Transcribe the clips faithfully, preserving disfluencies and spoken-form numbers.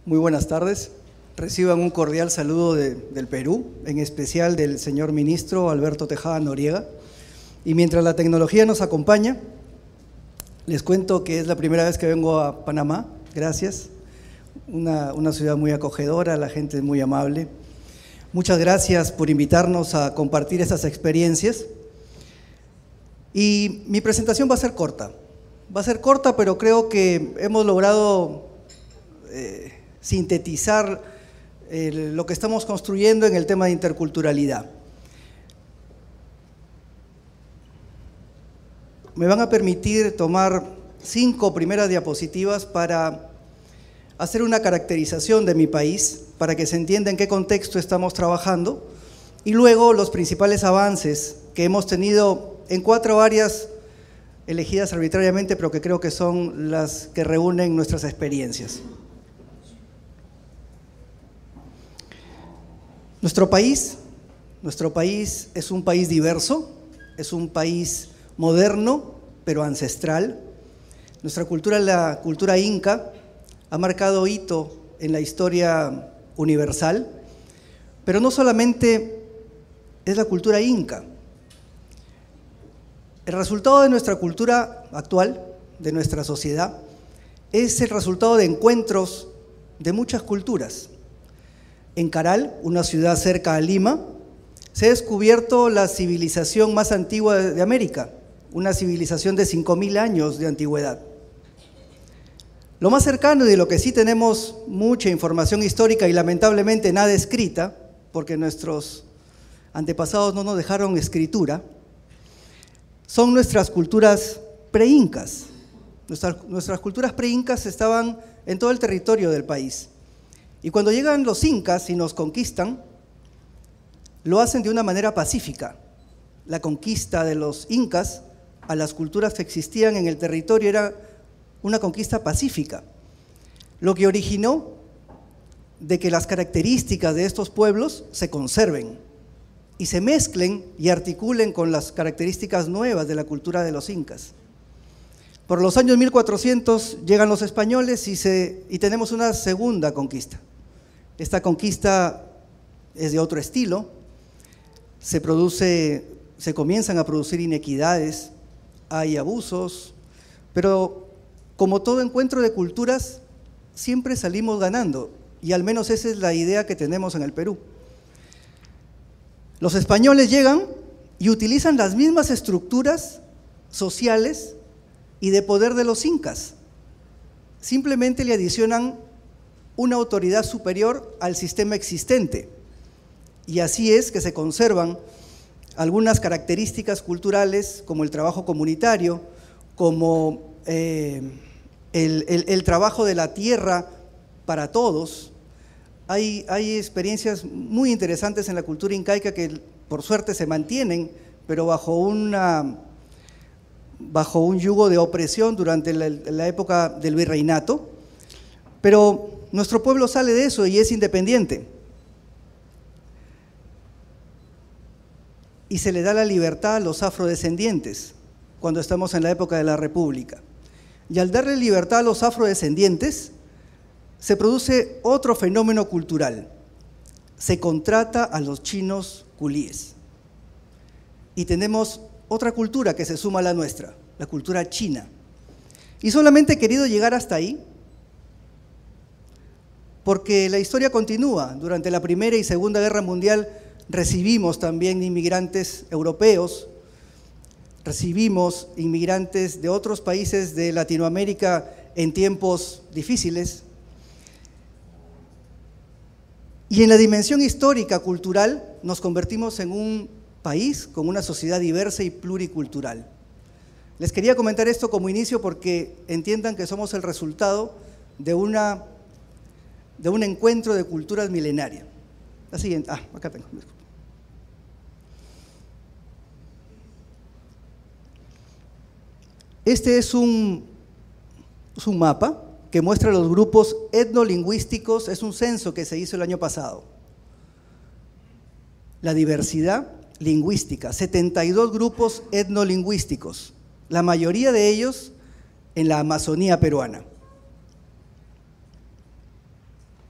Muy buenas tardes. Reciban un cordial saludo de, del Perú, en especial del señor ministro Alberto Tejada Noriega. Y mientras la tecnología nos acompaña, les cuento que es la primera vez que vengo a Panamá. Gracias. Una, una ciudad muy acogedora, la gente es muy amable. Muchas gracias por invitarnos a compartir estas experiencias. Y mi presentación va a ser corta. Va a ser corta, pero creo que hemos logrado eh, sintetizar eh, lo que estamos construyendo en el tema de interculturalidad. Me van a permitir tomar cinco primeras diapositivas para hacer una caracterización de mi país, para que se entienda en qué contexto estamos trabajando, y luego los principales avances que hemos tenido en cuatro áreas elegidas arbitrariamente, pero que creo que son las que reúnen nuestras experiencias. Nuestro país, nuestro país es un país diverso, es un país moderno, pero ancestral. Nuestra cultura, la cultura inca, ha marcado hito en la historia universal, pero no solamente es la cultura inca. El resultado de nuestra cultura actual, de nuestra sociedad, es el resultado de encuentros de muchas culturas. En Caral, una ciudad cerca a Lima, se ha descubierto la civilización más antigua de América, una civilización de cinco mil años de antigüedad. Lo más cercano y de lo que sí tenemos mucha información histórica y lamentablemente nada escrita, porque nuestros antepasados no nos dejaron escritura, son nuestras culturas pre-incas. Nuestras, nuestras culturas pre-incas estaban en todo el territorio del país. Y cuando llegan los incas y nos conquistan, lo hacen de una manera pacífica. La conquista de los incas a las culturas que existían en el territorio era una conquista pacífica, lo que originó de que las características de estos pueblos se conserven y se mezclen y articulen con las características nuevas de la cultura de los incas. Por los años mil cuatrocientos llegan los españoles y, se, y tenemos una segunda conquista. Esta conquista es de otro estilo, se produce, se comienzan a producir inequidades, hay abusos, pero como todo encuentro de culturas, siempre salimos ganando, y al menos esa es la idea que tenemos en el Perú. Los españoles llegan y utilizan las mismas estructuras sociales y de poder de los incas. Simplemente le adicionan una autoridad superior al sistema existente. Y así es que se conservan algunas características culturales, como el trabajo comunitario, como eh, el, el, el trabajo de la tierra para todos. Hay, hay experiencias muy interesantes en la cultura incaica que por suerte se mantienen, pero bajo, una, bajo un yugo de opresión durante la, la época del virreinato. Pero nuestro pueblo sale de eso y es independiente. Y se le da la libertad a los afrodescendientes cuando estamos en la época de la República. Y al darle libertad a los afrodescendientes, se produce otro fenómeno cultural. Se contrata a los chinos culíes. Y tenemos otra cultura que se suma a la nuestra, la cultura china. Y solamente he querido llegar hasta ahí porque la historia continúa. Durante la Primera y Segunda Guerra Mundial recibimos también inmigrantes europeos, recibimos inmigrantes de otros países de Latinoamérica en tiempos difíciles. Y en la dimensión histórica, cultural, nos convertimos en un país con una sociedad diversa y pluricultural. Les quería comentar esto como inicio porque entiendan que somos el resultado de, una, de un encuentro de culturas milenarias. La siguiente, ah, acá tengo. Este es un, es un mapa que muestra los grupos etnolingüísticos, es un censo que se hizo el año pasado. La diversidad lingüística, setenta y dos grupos etnolingüísticos, la mayoría de ellos en la Amazonía peruana.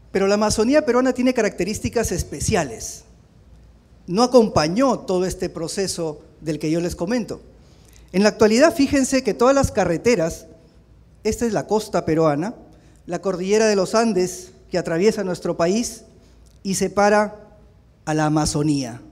Pero la Amazonía peruana tiene características especiales. No acompañó todo este proceso del que yo les comento. En la actualidad, fíjense que todas las carreteras, esta es la costa peruana, la cordillera de los Andes que atraviesa nuestro país y separa a la Amazonía.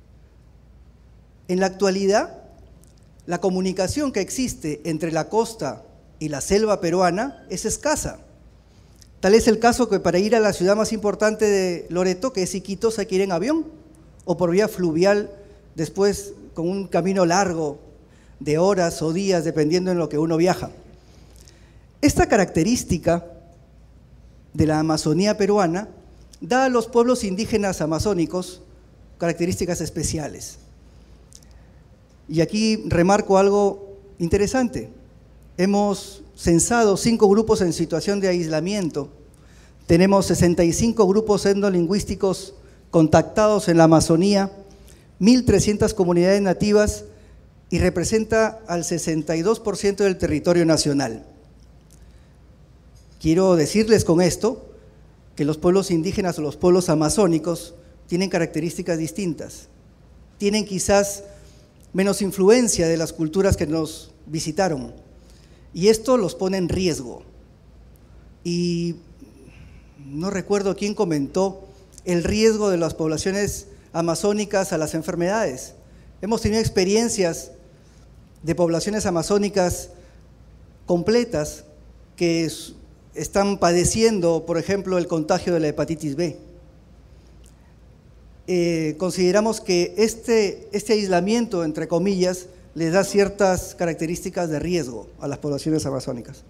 En la actualidad, la comunicación que existe entre la costa y la selva peruana es escasa. Tal es el caso que para ir a la ciudad más importante de Loreto, que es Iquitos, hay que ir en avión o por vía fluvial, después con un camino largo de horas o días, dependiendo en lo que uno viaja. Esta característica de la Amazonía peruana da a los pueblos indígenas amazónicos características especiales. Y aquí remarco algo interesante. Hemos censado cinco grupos en situación de aislamiento. Tenemos sesenta y cinco grupos etnolingüísticos contactados en la Amazonía, mil trescientas comunidades nativas y representa al sesenta y dos por ciento del territorio nacional. Quiero decirles con esto que los pueblos indígenas o los pueblos amazónicos tienen características distintas. Tienen quizás menos influencia de las culturas que nos visitaron. Y esto los pone en riesgo. Y no recuerdo quién comentó el riesgo de las poblaciones amazónicas a las enfermedades. Hemos tenido experiencias de poblaciones amazónicas completas que están padeciendo, por ejemplo, el contagio de la hepatitis B. Eh, consideramos que este, este aislamiento, entre comillas, les da ciertas características de riesgo a las poblaciones amazónicas.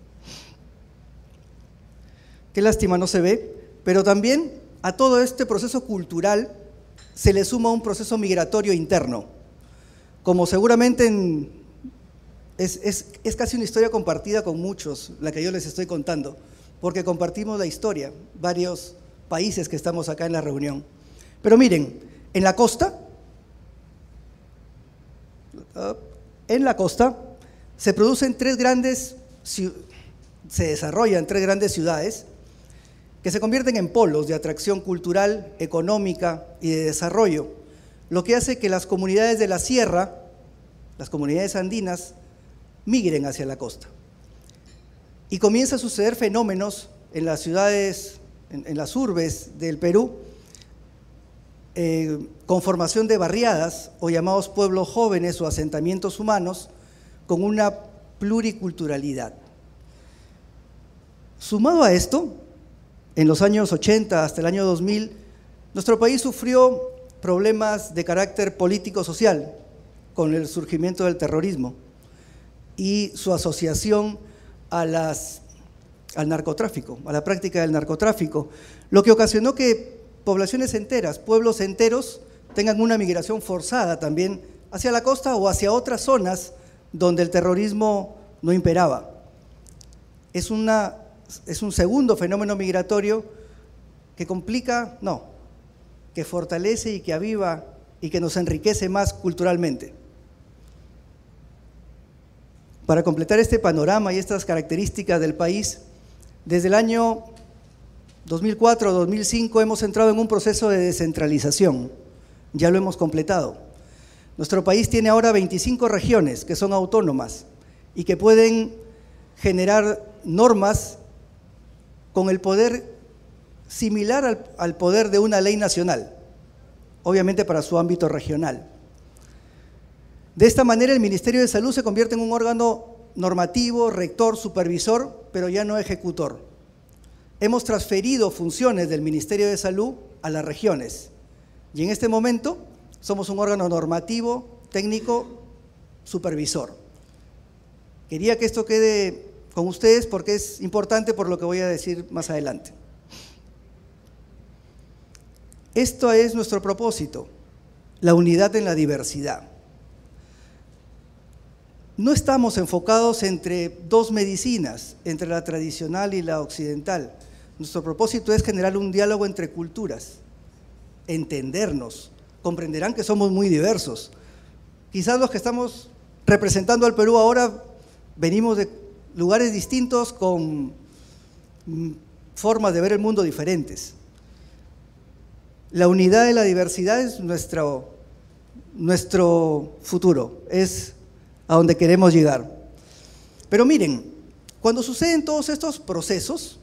Qué lástima no se ve, pero también a todo este proceso cultural se le suma un proceso migratorio interno. Como seguramente en, es, es, es casi una historia compartida con muchos, la que yo les estoy contando, porque compartimos la historia, varios países que estamos acá en la reunión. Pero miren, en la costa, en la costa se producen tres grandes, se desarrollan tres grandes ciudades que se convierten en polos de atracción cultural, económica y de desarrollo, lo que hace que las comunidades de la sierra, las comunidades andinas, migren hacia la costa. Y comienza a suceder fenómenos en las ciudades, en, en las urbes del Perú, eh, con formación de barriadas o llamados pueblos jóvenes o asentamientos humanos con una pluriculturalidad. Sumado a esto, en los años ochenta hasta el año dos mil, nuestro país sufrió problemas de carácter político-social con el surgimiento del terrorismo y su asociación a las, al narcotráfico, a la práctica del narcotráfico, lo que ocasionó que poblaciones enteras, pueblos enteros, tengan una migración forzada también hacia la costa o hacia otras zonas donde el terrorismo no imperaba. Es una Es un segundo fenómeno migratorio que complica, no, que fortalece y que aviva y que nos enriquece más culturalmente. Para completar este panorama y estas características del país, desde el año dos mil cuatro a dos mil cinco hemos entrado en un proceso de descentralización, ya lo hemos completado. Nuestro país tiene ahora veinticinco regiones que son autónomas y que pueden generar normas con el poder similar al, al poder de una ley nacional, obviamente para su ámbito regional. De esta manera el Ministerio de Salud se convierte en un órgano normativo, rector, supervisor, pero ya no ejecutor. Hemos transferido funciones del Ministerio de Salud a las regiones y en este momento somos un órgano normativo, técnico, supervisor. Quería que esto quede con ustedes porque es importante por lo que voy a decir más adelante. Esto es nuestro propósito, la unidad en la diversidad. No estamos enfocados entre dos medicinas, entre la tradicional y la occidental. Nuestro propósito es generar un diálogo entre culturas, entendernos. Comprenderán que somos muy diversos. Quizás los que estamos representando al Perú ahora venimos de lugares distintos con formas de ver el mundo diferentes. La unidad de la diversidad es nuestro, nuestro futuro, es a donde queremos llegar. Pero miren, cuando suceden todos estos procesos,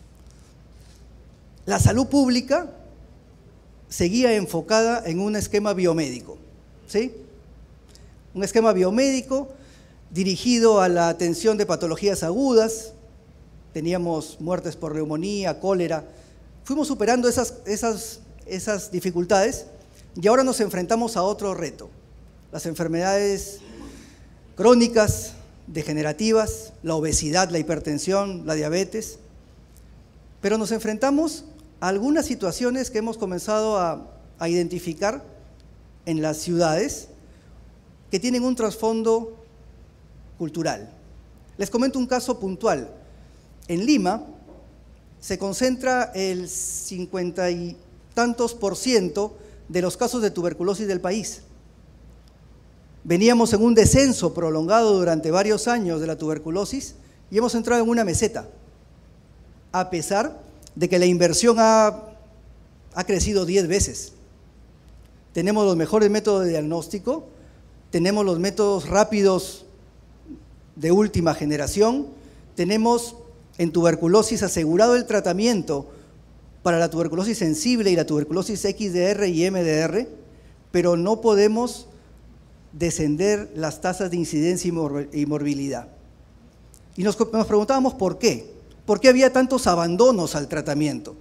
la salud pública seguía enfocada en un esquema biomédico, ¿sí? Un esquema biomédico dirigido a la atención de patologías agudas. Teníamos muertes por neumonía, cólera. Fuimos superando esas, esas, esas dificultades y ahora nos enfrentamos a otro reto. Las enfermedades crónicas, degenerativas, la obesidad, la hipertensión, la diabetes. Pero nos enfrentamos a algunas situaciones que hemos comenzado a, a identificar en las ciudades que tienen un trasfondo cultural. Les comento un caso puntual. En Lima se concentra el cincuenta y tantos por ciento de los casos de tuberculosis del país. Veníamos en un descenso prolongado durante varios años de la tuberculosis y hemos entrado en una meseta, a pesar de que la inversión ha, ha crecido diez veces. Tenemos los mejores métodos de diagnóstico, tenemos los métodos rápidos de última generación, tenemos en tuberculosis asegurado el tratamiento para la tuberculosis sensible y la tuberculosis equis de erre y eme de erre, pero no podemos descender las tasas de incidencia y morbilidad. Y nos, nos preguntábamos por qué, por qué había tantos abandonos al tratamiento.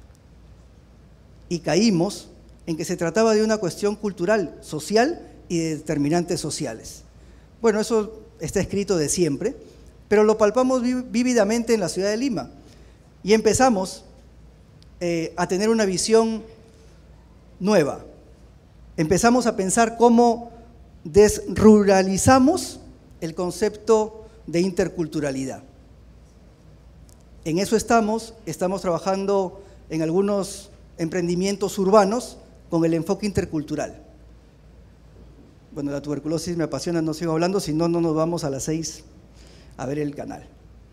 Y caímos en que se trataba de una cuestión cultural, social y de determinantes sociales. Bueno, eso está escrito de siempre, pero lo palpamos vívidamente en la ciudad de Lima y empezamos eh, a tener una visión nueva. Empezamos a pensar cómo desruralizamos el concepto de interculturalidad. En eso estamos, estamos trabajando en algunos emprendimientos urbanos con el enfoque intercultural. Bueno, la tuberculosis me apasiona, no sigo hablando, si no, no nos vamos a las seis a ver el canal.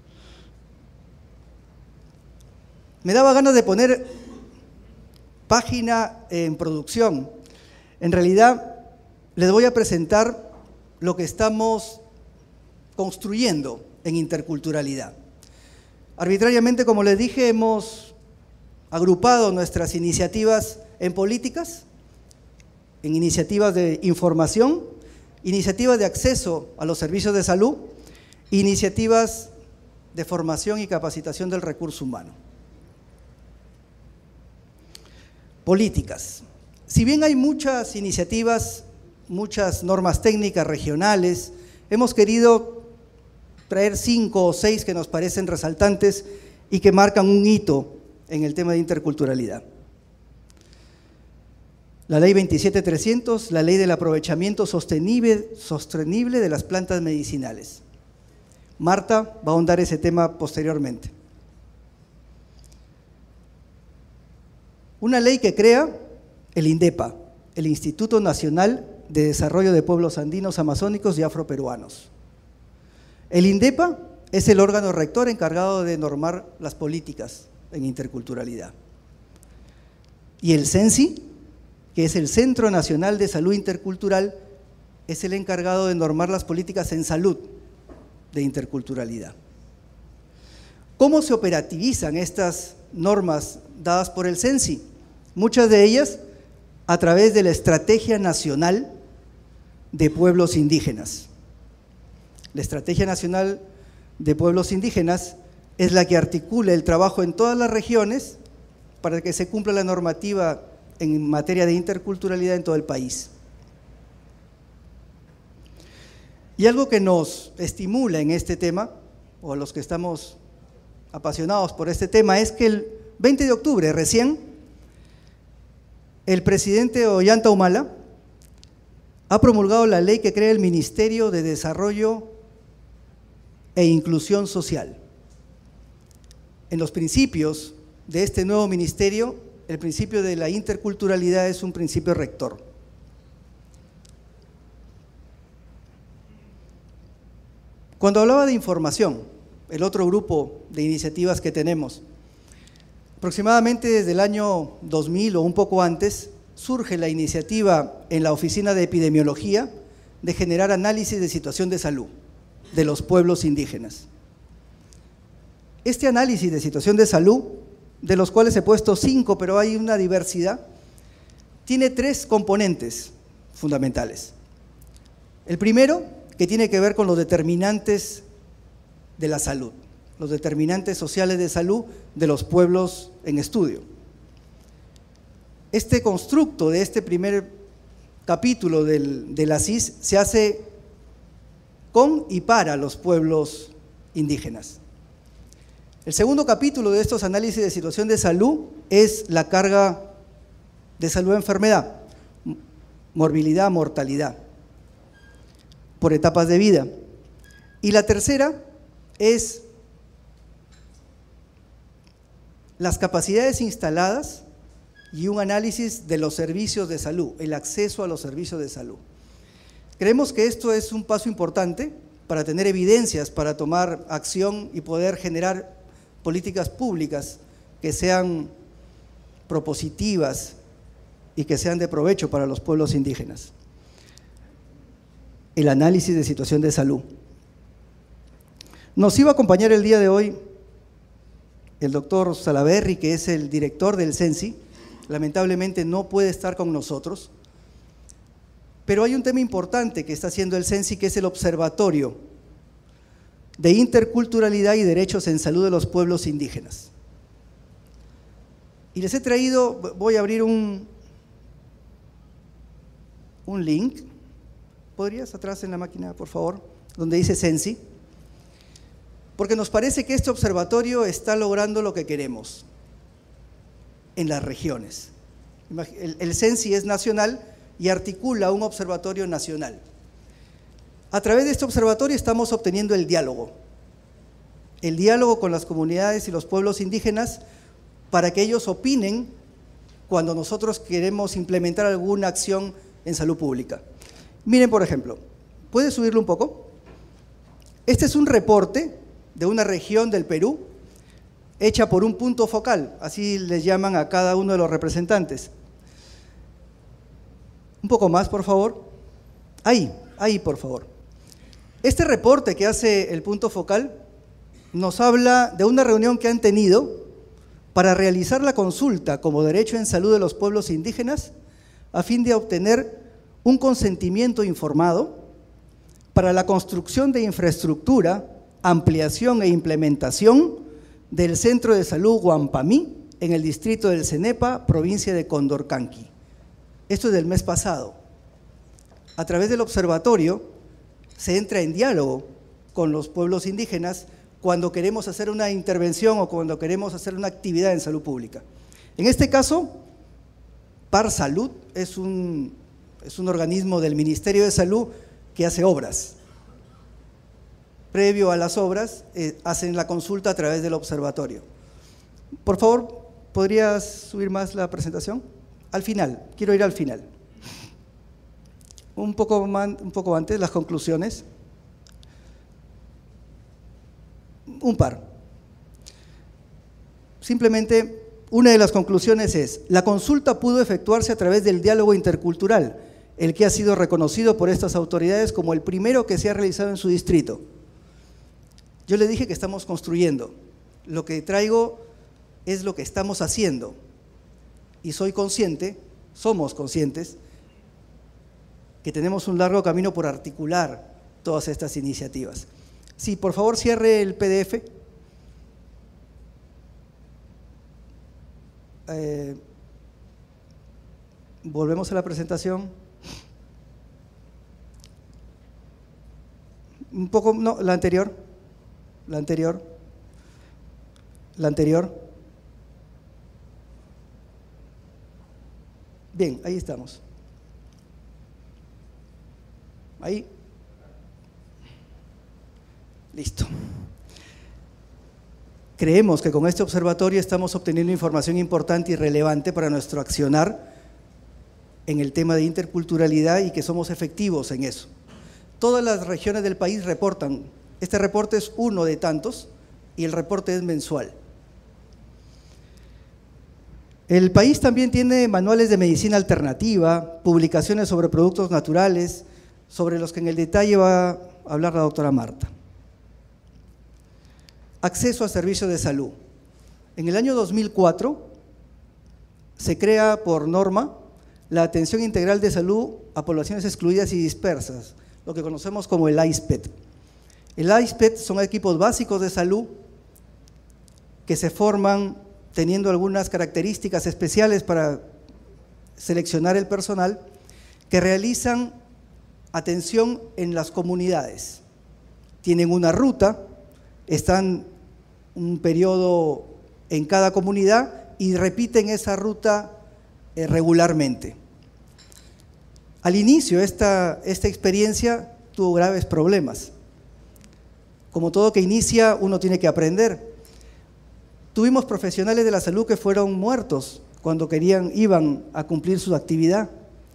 Me daba ganas de poner página en producción. En realidad, les voy a presentar lo que estamos construyendo en interculturalidad. Arbitrariamente, como les dije, hemos agrupado nuestras iniciativas en políticas, en iniciativas de información, iniciativas de acceso a los servicios de salud, iniciativas de formación y capacitación del recurso humano. Políticas. Si bien hay muchas iniciativas, muchas normas técnicas regionales, hemos querido traer cinco o seis que nos parecen resaltantes y que marcan un hito en el tema de interculturalidad. La ley veintisiete trescientos, la ley del aprovechamiento sostenible, sostenible de las plantas medicinales. Marta va a ahondar ese tema posteriormente. Una ley que crea el INDEPA, el Instituto Nacional de Desarrollo de Pueblos Andinos, Amazónicos y Afroperuanos. El INDEPA es el órgano rector encargado de normar las políticas en interculturalidad. Y el CENSI, que es el Centro Nacional de Salud Intercultural, es el encargado de normar las políticas en salud de interculturalidad. ¿Cómo se operativizan estas normas dadas por el CENSI? Muchas de ellas a través de la Estrategia Nacional de Pueblos Indígenas. La Estrategia Nacional de Pueblos Indígenas es la que articula el trabajo en todas las regiones para que se cumpla la normativa en materia de interculturalidad en todo el país. Y algo que nos estimula en este tema, o a los que estamos apasionados por este tema, es que el veinte de octubre recién, el presidente Ollanta Humala ha promulgado la ley que crea el Ministerio de Desarrollo e Inclusión Social. En los principios de este nuevo ministerio, el principio de la interculturalidad es un principio rector. Cuando hablaba de información, el otro grupo de iniciativas que tenemos, Aproximadamente desde el año dos mil o un poco antes, surge la iniciativa en la Oficina de Epidemiología de generar análisis de situación de salud de los pueblos indígenas. Este análisis de situación de salud, de los cuales he puesto cinco, pero hay una diversidad, tiene tres componentes fundamentales. El primero, que tiene que ver con los determinantes de la salud, los determinantes sociales de salud de los pueblos en estudio. Este constructo de este primer capítulo del, de la C I S se hace con y para los pueblos indígenas. El segundo capítulo de estos análisis de situación de salud es la carga de salud-enfermedad, morbilidad, mortalidad, por etapas de vida. Y la tercera es las capacidades instaladas y un análisis de los servicios de salud, el acceso a los servicios de salud. Creemos que esto es un paso importante para tener evidencias, para tomar acción y poder generar políticas públicas que sean propositivas y que sean de provecho para los pueblos indígenas. El análisis de situación de salud. Nos iba a acompañar el día de hoy el doctor Salaverry, que es el director del CENSI. Lamentablemente no puede estar con nosotros, pero hay un tema importante que está haciendo el CENSI, que es el Observatorio de Interculturalidad y Derechos en Salud de los Pueblos Indígenas. Y les he traído, voy a abrir un, un link. ¿Podrías atrás en la máquina, por favor? Donde dice CENSI. Porque nos parece que este observatorio está logrando lo que queremos en las regiones. El, el CENSI es nacional y articula un observatorio nacional. A través de este observatorio estamos obteniendo el diálogo, el diálogo con las comunidades y los pueblos indígenas para que ellos opinen cuando nosotros queremos implementar alguna acción en salud pública. Miren, por ejemplo, ¿puede subirlo un poco? Este es un reporte de una región del Perú, hecha por un punto focal, así les llaman a cada uno de los representantes. Un poco más, por favor. Ahí, ahí, por favor. Este reporte que hace el punto focal nos habla de una reunión que han tenido para realizar la consulta como derecho en salud de los pueblos indígenas a fin de obtener un consentimiento informado para la construcción de infraestructura, ampliación e implementación del Centro de Salud Huampamí en el distrito del Cenepa, provincia de Condorcanqui. Esto es del mes pasado. A través del observatorio se entra en diálogo con los pueblos indígenas cuando queremos hacer una intervención o cuando queremos hacer una actividad en salud pública. En este caso, Par Salud es un, es un organismo del Ministerio de Salud que hace obras. Previo a las obras, eh, hacen la consulta a través del observatorio. Por favor, ¿podrías subir más la presentación? Al final, quiero ir al final. Un poco, man, un poco antes, las conclusiones. Un par. Simplemente, una de las conclusiones es, la consulta pudo efectuarse a través del diálogo intercultural, el que ha sido reconocido por estas autoridades como el primero que se ha realizado en su distrito. Yo le dije que estamos construyendo, lo que traigo es lo que estamos haciendo y soy consciente, somos conscientes, que tenemos un largo camino por articular todas estas iniciativas. Sí, por favor cierre el P D F. Eh, volvemos a la presentación. Un poco, no, la anterior. La anterior, la anterior. Bien, ahí estamos. Ahí. Listo. Creemos que con este observatorio estamos obteniendo información importante y relevante para nuestro accionar en el tema de interculturalidad y que somos efectivos en eso. Todas las regiones del país reportan. Este reporte es uno de tantos y el reporte es mensual. El país también tiene manuales de medicina alternativa, publicaciones sobre productos naturales, sobre los que en el detalle va a hablar la doctora Marta. Acceso a servicios de salud. En el año dos mil cuatro se crea por norma la atención integral de salud a poblaciones excluidas y dispersas, lo que conocemos como el A I S P E T. El A I S P E T son equipos básicos de salud que se forman teniendo algunas características especiales para seleccionar el personal, que realizan atención en las comunidades. Tienen una ruta, están un periodo en cada comunidad y repiten esa ruta eh, regularmente. Al inicio, esta, esta experiencia tuvo graves problemas. Como todo que inicia, uno tiene que aprender. Tuvimos profesionales de la salud que fueron muertos cuando querían, iban a cumplir su actividad,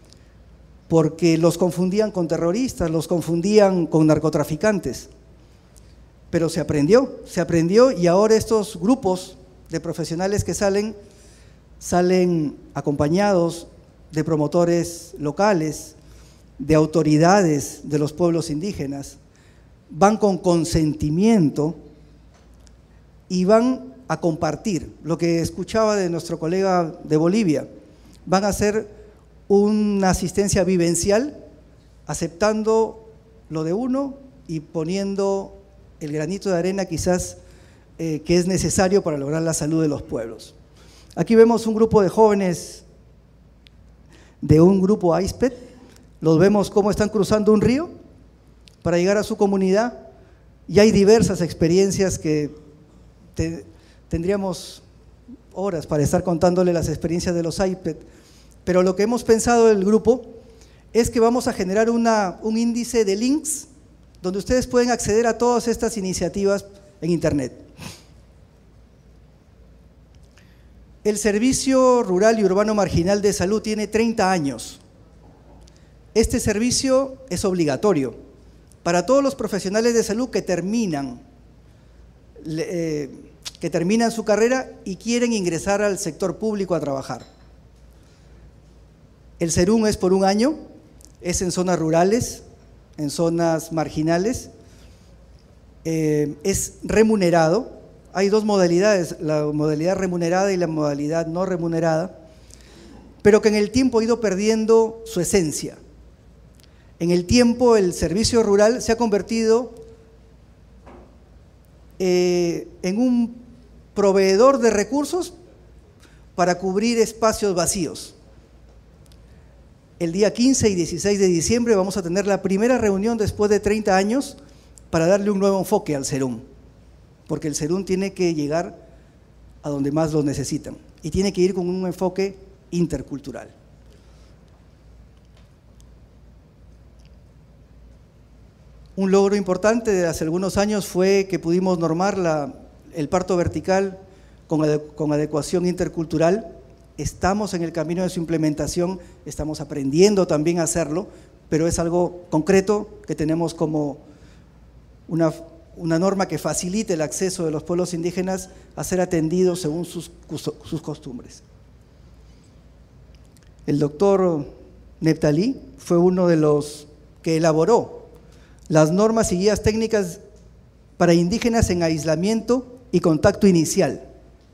porque los confundían con terroristas, los confundían con narcotraficantes. Pero se aprendió, se aprendió y ahora estos grupos de profesionales que salen, salen acompañados de promotores locales, de autoridades de los pueblos indígenas, van con consentimiento y van a compartir lo que escuchaba de nuestro colega de Bolivia. Van a hacer una asistencia vivencial, aceptando lo de uno y poniendo el granito de arena quizás eh, que es necesario para lograr la salud de los pueblos. Aquí vemos un grupo de jóvenes de un grupo A I S P E T, los vemos cómo están cruzando un río para llegar a su comunidad, y hay diversas experiencias que te, tendríamos horas para estar contándole las experiencias de los A I S P E T, pero lo que hemos pensado del grupo es que vamos a generar una, un índice de links donde ustedes pueden acceder a todas estas iniciativas en internet. El Servicio Rural y Urbano Marginal de Salud tiene treinta años. Este servicio es obligatorio para todos los profesionales de salud que terminan, eh, que terminan su carrera y quieren ingresar al sector público a trabajar. El SERUM es por un año, es en zonas rurales, en zonas marginales, eh, es remunerado. Hay dos modalidades, la modalidad remunerada y la modalidad no remunerada, pero que en el tiempo ha ido perdiendo su esencia. En el tiempo el servicio rural se ha convertido eh, en un proveedor de recursos para cubrir espacios vacíos. El día quince y dieciséis de diciembre vamos a tener la primera reunión después de treinta años para darle un nuevo enfoque al SERUM, porque el SERUM tiene que llegar a donde más lo necesitan y tiene que ir con un enfoque intercultural. Un logro importante de hace algunos años fue que pudimos normar la, el parto vertical con, ade, con adecuación intercultural. Estamos en el camino de su implementación, estamos aprendiendo también a hacerlo, pero es algo concreto que tenemos como una, una norma que facilite el acceso de los pueblos indígenas a ser atendidos según sus, sus costumbres. El doctor Neptalí fue uno de los que elaboró las normas y guías técnicas para indígenas en aislamiento y contacto inicial.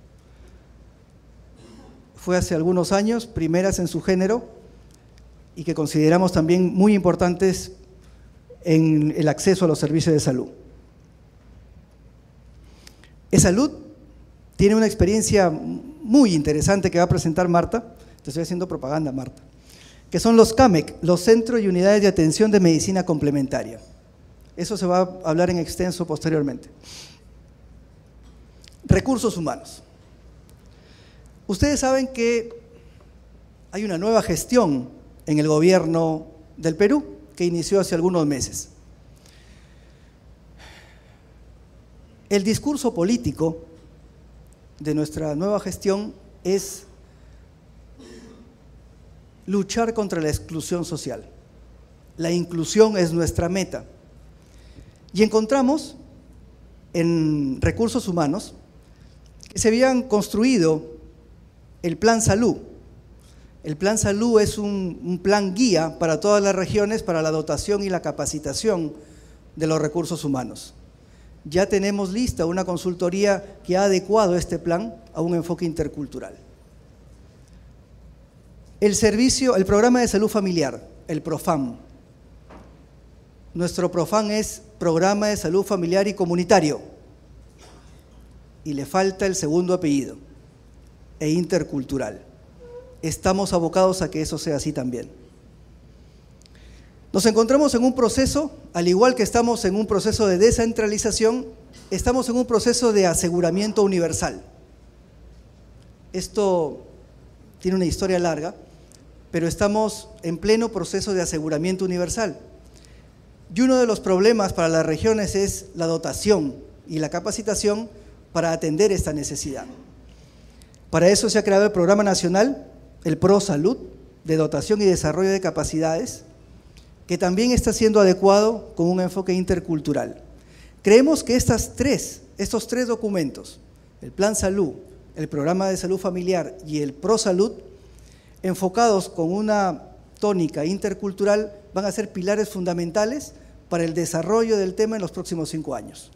Fue hace algunos años, primeras en su género, y que consideramos también muy importantes en el acceso a los servicios de salud. eSalud tiene una experiencia muy interesante que va a presentar Marta, te estoy haciendo propaganda, Marta, que son los CAMEC, los Centros y Unidades de Atención de Medicina Complementaria. Eso se va a hablar en extenso posteriormente. Recursos humanos. Ustedes saben que hay una nueva gestión en el gobierno del Perú que inició hace algunos meses. El discurso político de nuestra nueva gestión es luchar contra la exclusión social. La inclusión es nuestra meta. Y encontramos en recursos humanos que se habían construido el Plan Salud. El Plan Salud es un, un plan guía para todas las regiones para la dotación y la capacitación de los recursos humanos. Ya tenemos lista una consultoría que ha adecuado este plan a un enfoque intercultural. El servicio, el programa de salud familiar, el PROFAM. Nuestro PROFAM es Programa de Salud Familiar y Comunitario. Y le falta el segundo apellido, e intercultural. Estamos abocados a que eso sea así también. Nos encontramos en un proceso, al igual que estamos en un proceso de descentralización, estamos en un proceso de aseguramiento universal. Esto tiene una historia larga, pero estamos en pleno proceso de aseguramiento universal. Y uno de los problemas para las regiones es la dotación y la capacitación para atender esta necesidad. Para eso se ha creado el Programa Nacional, el ProSalud, de dotación y desarrollo de capacidades, que también está siendo adecuado con un enfoque intercultural. Creemos que estas tres, estos tres documentos, el Plan Salud, el Programa de Salud Familiar y el ProSalud, enfocados con una tónica intercultural, van a ser pilares fundamentales para el desarrollo del tema en los próximos cinco años.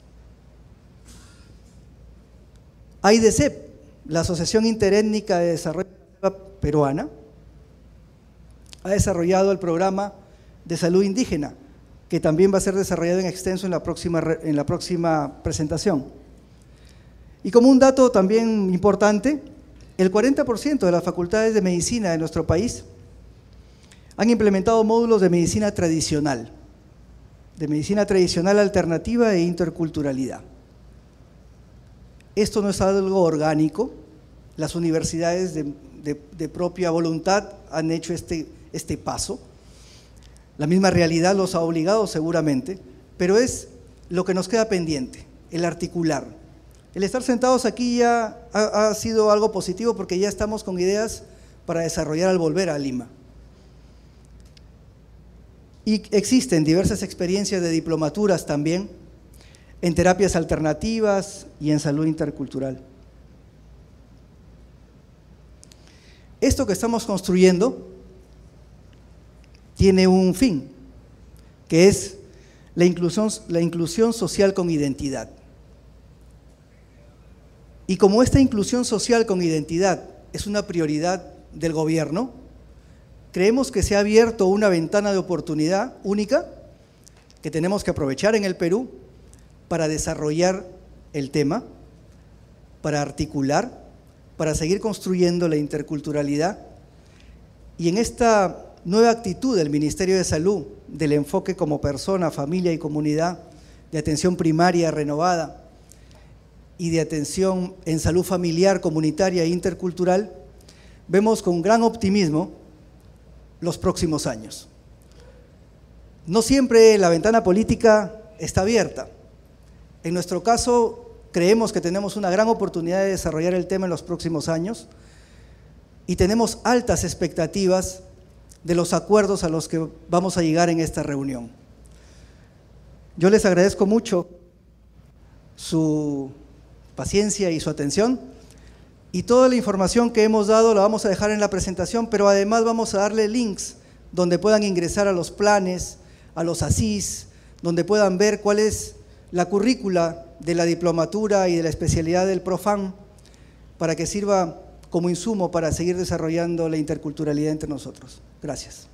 A I D E S E P, la Asociación Interétnica de Desarrollo Peruana, ha desarrollado el programa de salud indígena, que también va a ser desarrollado en extenso en la próxima, en la próxima presentación. Y como un dato también importante, el cuarenta por ciento de las facultades de medicina de nuestro país han implementado módulos de medicina tradicional, de medicina tradicional alternativa e interculturalidad. Esto no es algo orgánico, las universidades de, de, de propia voluntad han hecho este, este paso. La misma realidad los ha obligado seguramente, pero es lo que nos queda pendiente, el articular. El estar sentados aquí ya ha, ha sido algo positivo porque ya estamos con ideas para desarrollar al volver a Lima. Y existen diversas experiencias de diplomaturas también en terapias alternativas y en salud intercultural. Esto que estamos construyendo tiene un fin, que es la inclusión, la inclusión social con identidad. Y como esta inclusión social con identidad es una prioridad del gobierno, creemos que se ha abierto una ventana de oportunidad única que tenemos que aprovechar en el Perú para desarrollar el tema, para articular, para seguir construyendo la interculturalidad. Y en esta nueva actitud del Ministerio de Salud, del enfoque como persona, familia y comunidad, de atención primaria renovada y de atención en salud familiar, comunitaria e intercultural, vemos con gran optimismo los próximos años. No siempre la ventana política está abierta. En nuestro caso, creemos que tenemos una gran oportunidad de desarrollar el tema en los próximos años y tenemos altas expectativas de los acuerdos a los que vamos a llegar en esta reunión. Yo les agradezco mucho su paciencia y su atención, y toda la información que hemos dado la vamos a dejar en la presentación, pero además vamos a darle links donde puedan ingresar a los planes, a los ASIS, donde puedan ver cuál es la currícula de la diplomatura y de la especialidad del PROFAM, para que sirva como insumo para seguir desarrollando la interculturalidad entre nosotros. Gracias.